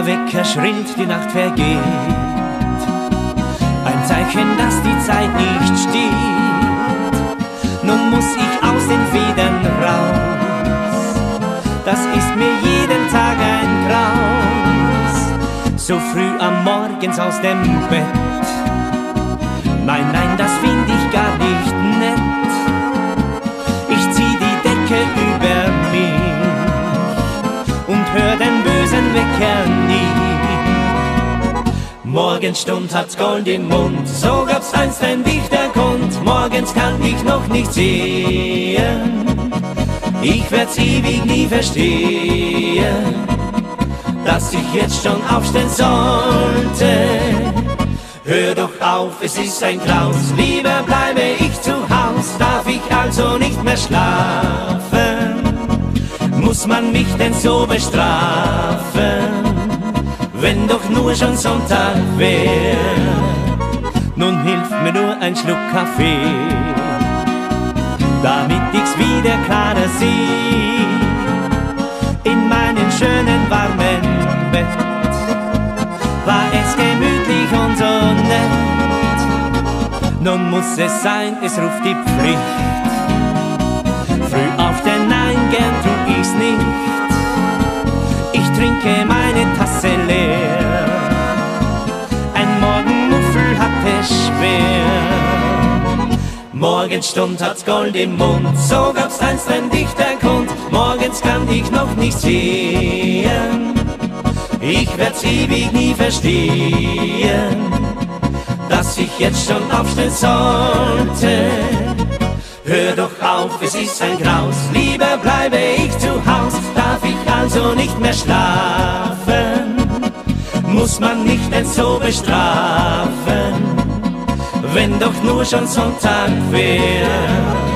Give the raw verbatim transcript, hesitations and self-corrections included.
der Wecker schrillt, die Nacht vergeht. Ein Zeichen, dass die Zeit nicht steht. Nun muss ich aus den Federn raus. Das ist mir jeden Tag ein Graus. So früh am Morgens aus dem Bett. Nein, nein, das find ich gar nicht nett. Ich zieh die Decke über mich und hör den bösen Wecker nie. Morgenstund hat's Gold im Mund, so gab's einst ein dichter Kund. Morgens kann ich noch nicht sehen, ich werd's ewig nie verstehen, dass ich jetzt schon aufstehen sollte. Hör doch auf, es ist ein Graus, lieber bleibe ich zu Haus. Darf ich also nicht mehr schlafen, muss man mich denn so bestrafen, wenn doch nur schon Sonntag wär. Nun hilft mir nur ein Schluck Kaffee, damit ich's wieder klarer seh. In meinem schönen warmen Bett war es gemütlich und so nett. Nun muss es sein, es ruft die Pflicht. Früh aufstehen, nein, gern tu ich's nicht. Ich trinke meine Tasse leer, ein Morgenmuffel hat es schwer. Morgenstund hat's Gold im Mund, so gab's einst ein dichter Kund. Morgens kann ich noch nicht sehen, ich werd's ewig nie verstehen, dass ich jetzt schon aufstehen sollte. Hör doch auf, es ist ein Graus, lieber bleibe ich zu Haus. Darf ich also nicht mehr schlafen, muss man mich denn so bestrafen, wenn doch nur schon Sonntag wär.